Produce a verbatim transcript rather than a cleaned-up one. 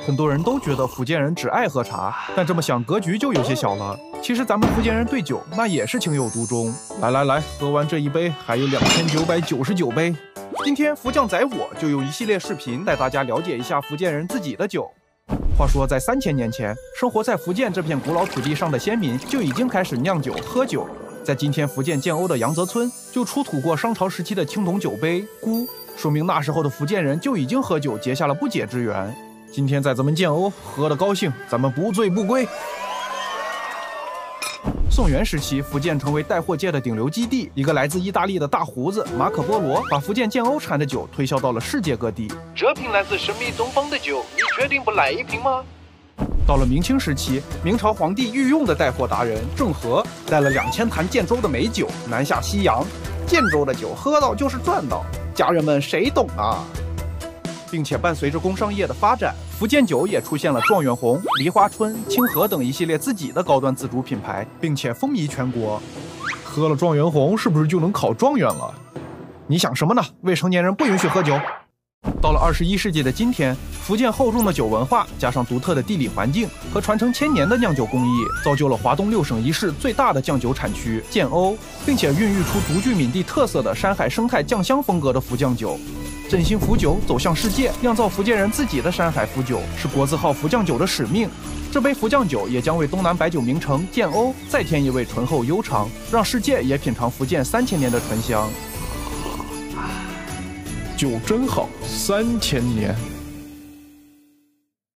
很多人都觉得福建人只爱喝茶，但这么想格局就有些小了。其实咱们福建人对酒那也是情有独钟。来来来，喝完这一杯，还有两千九百九十九杯。今天福将仔我就用一系列视频带大家了解一下福建人自己的酒。话说，在三千年前，生活在福建这片古老土地上的先民就已经开始酿酒喝酒。在今天福建建瓯的杨泽村，就出土过上朝时期的青铜酒杯孤，说明那时候的福建人就已经喝酒结下了不解之缘。今天在咱们建瓯喝得高兴，咱们不醉不归。宋元时期，福建成为带货界的顶流基地。一个来自意大利的大胡子马可波罗，把福建建瓯产的酒推销到了世界各地。 这瓶来自神秘东方的酒，你确定不来一瓶吗？ 到了明清时期，明朝皇帝御用的带货达人郑和带了两千坛建州的美酒南下西洋。建州的酒喝到就是赚到，家人们谁懂啊？并且伴随着工商业的发展，福建酒也出现了状元红、梨花春、清河等一系列自己的高端自主品牌，并且风靡全国。喝了状元红是不是就能考状元了？你想什么呢？未成年人不允许喝酒。到了二十一世纪的今天，福建厚重的酒文化，加上独特的地理环境和传承千年的酿酒工艺，造就了华东六省一市最大的酱酒产区建瓯，并且孕育出独具闽地特色的山海生态酱香风格的福酱酒。振兴福酒走向世界，酿造福建人自己的山海福酒，是国字号福酱酒的使命。这杯福酱酒也将为东南白酒名城建瓯再添一位醇厚悠长，让世界也品尝福建三千年的醇香。酒真好，三千年。